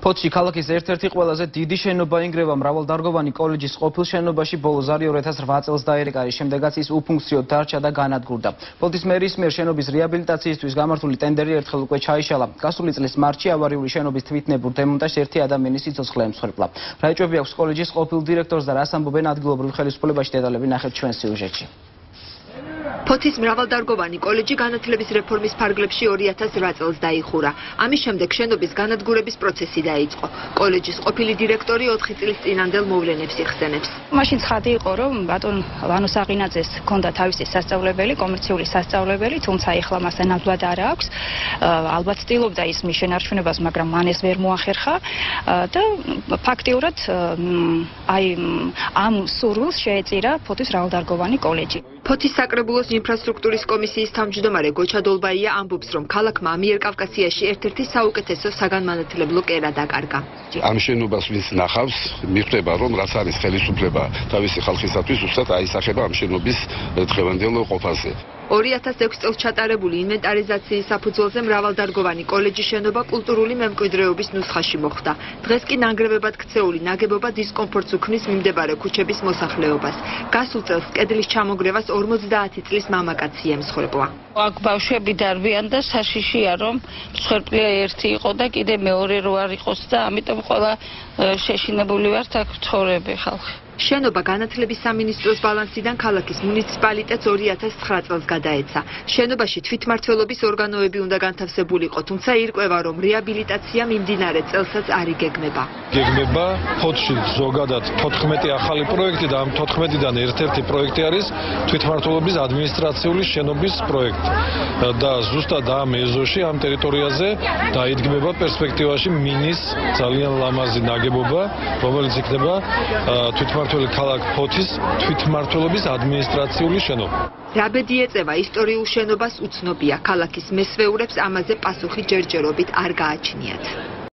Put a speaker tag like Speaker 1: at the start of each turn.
Speaker 1: ფოთში ქალაქის ერთ-ერთი ყველაზე დიდი შენობა ინგრევა მრავალდარგოვანი კოლეჯის ყოფილ შენობაში ბოლო ზარი 2008 წელს დაერეკა, შემდეგაც ის უფუნქციოდ დარჩა და განადგურდა. ფოთის მერის მიერ შენობის რეაბილიტაციისთვის გამართული ტენდერი ერთხელ უკვე ჩაიშალა. გასული წლის მარტში ავარიული შენობის თვითნებურ დემონტაჟს ერთი ადამიანის სიცოცხლე ემსხვერპლა. რა ეჭვები აქვს კოლეჯის ყოფილ დირექტორს და რას ამბობენ ადგილობრივ ხელისუფლებაში, დეტალები ნახეთ ჩვენ სიუჟეტში.
Speaker 2: ფოთის მრავალდარგოვანი კოლეჯი განათლების რეფორმის ფარგლებში 2008 წელს დაიხურა. ამის შემდეგ შენობის განადგურების პროცესი დაიწყო. კოლეჯის ყოფილი დირექტორი 4 წლის წინანდელ მოვლენებს იხსენებს.
Speaker 3: მაშინ ცხადი იყო, რომ ბატონ ლანო საღინაძეს ჰქონდა თავისი სასწავლებელი, კომერციული სასწავლებელი, თუმცა ეხლა მას ნამდვილად არ აქვს. ალბათ ცდილობდა ის მის შენარჩუნებას, მაგრამ მან ეს ვერ მოახერხა და ფაქტიურად ამ სურვილს შეეწირა ფოთის მრავალდარგოვანი კოლეჯი.
Speaker 2: ფოთის საკრებულოს ინფრასტრუქტურის კომისიის თავმჯდომარე გოჩა დოლბაია ამბობს, რომ ქალაქმა ამიერკავკასიაში ერთ-ერთი საუკეთესო საგანმანათლებლო კერა დაკარგა.
Speaker 4: ამ შენობას ვინც ნახავს, მიხვდება, რომ რაც არის ხელისუფლება თავისი ხალხისათვის, ზუსტად აისახება ამ შენობის დღევანდელ ყოფაზე.
Speaker 2: 2006 წელს ჩატარებული ინვენტარიზაციის საფუძველზე მრავალდარგოვანი კოლეჯის შენობა კულტურული მემკვიდრეობის ნუსხაში მოხვდა. დღეს კი ნანგრევებად ქცეული ნაგებობა დისკომფორტს უქმნის მიმდებარე ქუჩების მოსახლეობას. გასულ წელს კედლის ჩამოგრევას 50 წლის მამაკაცი ემსხვერპლა.
Speaker 5: აქ ბავშვები დარბიან და საშიშია, რომ მსხვერპლია ერთი იყო და კიდე მეორე რო არ იყოს და ამიტომ ყველა შეშინებული ვართ აქ ცხოვრები ხალხი.
Speaker 2: შენობა განათლების სამინისტროს ბალანსიდან ქალაქის მუნიციპალიტეტს 2009 წელს გადაეცა. შენობაში თვითმმართველობის ორგანოები უნდა განთავსებულიყო, თუმცა ირკვევა, რომ რეაბილიტაცია მიმდინარე წელსაც არ იგეგმება.
Speaker 6: გეგმება ფოთში ზოგადად 14 ახალი პროექტი და ამ 14-დან ერთ-ერთი პროექტი არის თვითმმართველობის ადმინისტრაციული შენობის პროექტი. და ზუსტად ამ ეზოში, ამ ტერიტორიაზე დაიდგმება პერსპექტივაში მინის ძალიან ლამაზი ნაგებობა, რომელიც იქნება თვითმმართველი ქალაქ ფოთის თვითმმართველობის ადმინისტრაციული შენობა.
Speaker 2: რა ბედი ეწევა ისტორიულ შენობას უცნობია. ქალაქის მესვეურებს ამაზე პასუხი ჯერჯერობით არ გააჩნიათ.